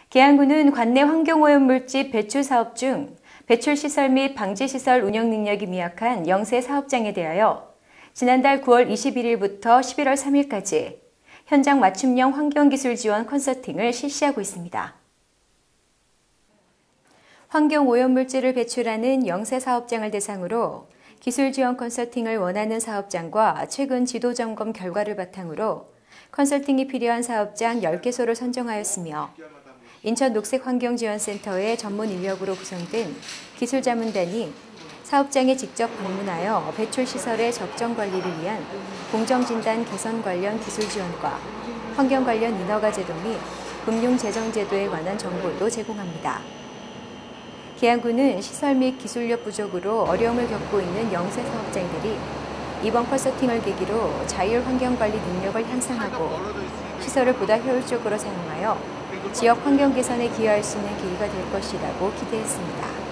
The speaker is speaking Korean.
계양구는 관내 환경오염물질 배출 사업 중 배출시설 및 방지시설 운영 능력이 미약한 영세 사업장에 대하여 지난달 9월 21일부터 11월 3일까지 현장 맞춤형 환경기술 지원 컨설팅을 실시하고 있습니다. 환경오염물질을 배출하는 영세 사업장을 대상으로 기술 지원 컨설팅을 원하는 사업장과 최근 지도 점검 결과를 바탕으로 컨설팅이 필요한 사업장 10개소를 선정하였으며 인천 녹색환경지원센터의 전문 인력으로 구성된 기술자문단이 사업장에 직접 방문하여 배출시설의 적정 관리를 위한 공정진단 개선 관련 기술 지원과 환경 관련 인허가 제도 및 금융재정제도에 관한 정보도 제공합니다. 계양구는 시설 및 기술력 부족으로 어려움을 겪고 있는 영세 사업장들이 이번 컨설팅을 계기로 자율 환경관리 능력을 향상하고 시설을 보다 효율적으로 사용하여 지역 환경 개선에 기여할 수 있는 계기가 될 것이라고 기대했습니다.